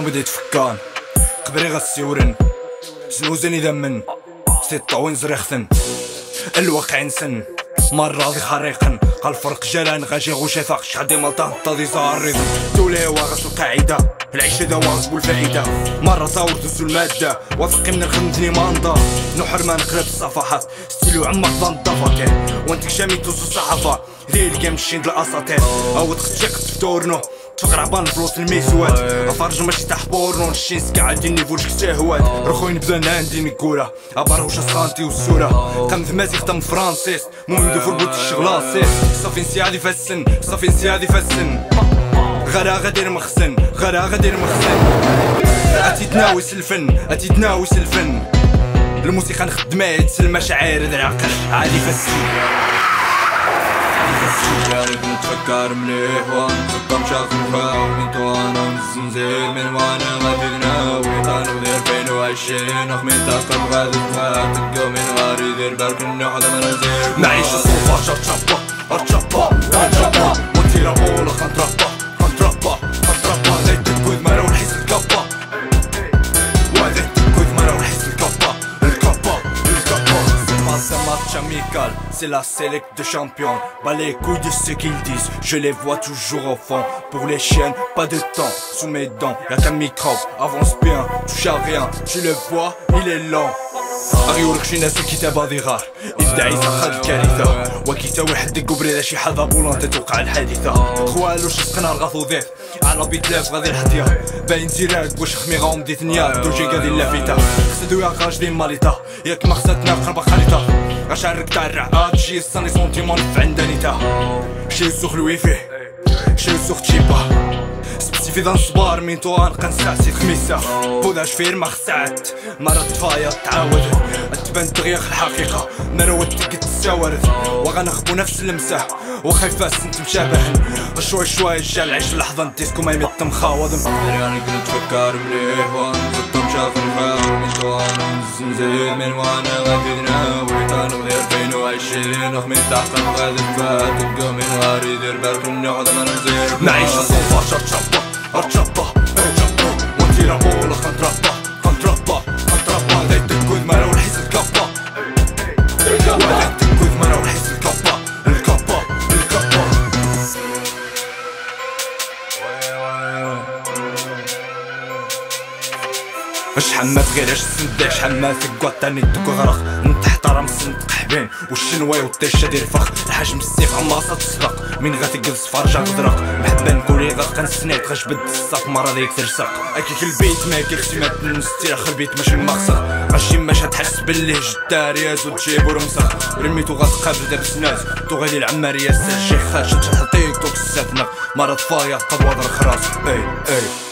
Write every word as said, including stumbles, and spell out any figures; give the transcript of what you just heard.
بديت فكان قبري غسيورن زنوزني دمن ستطوين زريختن الواقع نسن مرة ذي خريقا قال فرق جلان غاجي غوشي ثاق شحال مالطا طادي زاريض تولي واغس القاعدة العيشة دا واغس بالفائدة مرة طاور دوزو المادة واثقي من الخدمتني ماندا نحر ما نقرب الصفحات ستيلو عمق ضان الضفاكين وانتك شامي توزو الصحافة ذي الكام الشين الاساطير او تختشي قد فتورنو تفقر عبان فلوس الميسوات افرج ماشي تاع بورنو نشين سكاع دي نيفوش كتاهوات رخوين بدا عندي نكورة اباروش السانتي والسورة قام ذماتي ختم فرانسيس مهم دو فربوت الشغلاسيس صافي نسيادي فالسن صافي نسيادي فالسن غرا غادير مخزن غرا غادير مخزن اتي تناوس الفن اتي تناوس الفن الموسيقى نخدمها يتسل المشاعر العقل عادي فالسن يعني بنتفكر مليح ونخطم شاخوها ومنتو انا ونزنزير من وانا غادينا ويطانو دير ألفين وعشرين اخميتا قد غادي تقو من غاري دير بالك النوع هذا منازير معيشة صوفا شرشابا ارشابا ارشابا وانتيرا بولا خنترابا خنترابا خنترابا زي تكويد مرة ونحس الكابا وهذا تكويد مرة ونحس الكابا الكابا الكابا C'est un match amical, c'est la sélecte de champions. Bah les couilles de ce qu'ils disent, je les vois toujours au fond. Pour les chiennes, pas de temps, sous mes dents, y'a qu'un microbe, avance bien, touche à rien, tu le vois, il est lent. أغيورك شي ناس الكتابة ذي غار يبدع يسخر الكارثة وكيتا واحد الكوبري لا شي حاجة بولونتي توقع الحادثة خوالو شسقنا رغاثو ذيف على بيتلاف غادي الحدية باين تيراك واش خميغة ومديت نيار دوجي غادي اللافيتا خسدو يا غاج ديال ماليتا ياك ما خساتنا قربة خاليتا غاشارك تاع الرعاد شي يصني سونتيمون في عندانيتا شي يسوخ الويفي شي يسوخ تشيبا في ذا الصبار مين تو غنبقى نساسي خميسة بوداش فير ما خسعت مرة تفايا تعاود تبان تغيير الحقيقة نروت تقد السوارد وغنخبو نفس المساح وخايفاس انت مشابهن شوي شوي جا العيش في لحظة نديسكو ما يمت مخاوض راني كنت تفكر مليح ونخطم شاخر فاهم مين تو انا نزيد من وانا غادي ناوي طانو دير ألفين وعشرين اخمين تحت غادي تفات تلقى من غاري دير بالك النوع هذا ما نزير معيشة صوفا شرشابا ارشابا ارشابا وانتيرا بولا خنترابا خنترابا خنترابا زي تكويد مرة ونحس الكابا وهذا تكويد مرة ونحس الكابا الكابا الكابا شحال ما تغيرش سندع شحال ما ثقوا تاني تكو غرق نتحترم السندق حبين والشنواي والطيشة دير فخ الحجم السيف عماصة تصدق من غتقل صفارجة غدرق محبا نقولي غرق نسنيت غجبد الساق مرة ديك ترسق اكيك البيت ما كيخشي ما تنستي اخ البيت ماشي مخسر غشي ماش هتحس باللي جدا رياز وتجيبو رمسخ رميتو غتقابل دابس ناس تو غادي العمارية سال شي خاش تحطيك توك الساتنق مرة طفايا قد وضر خراس اي اي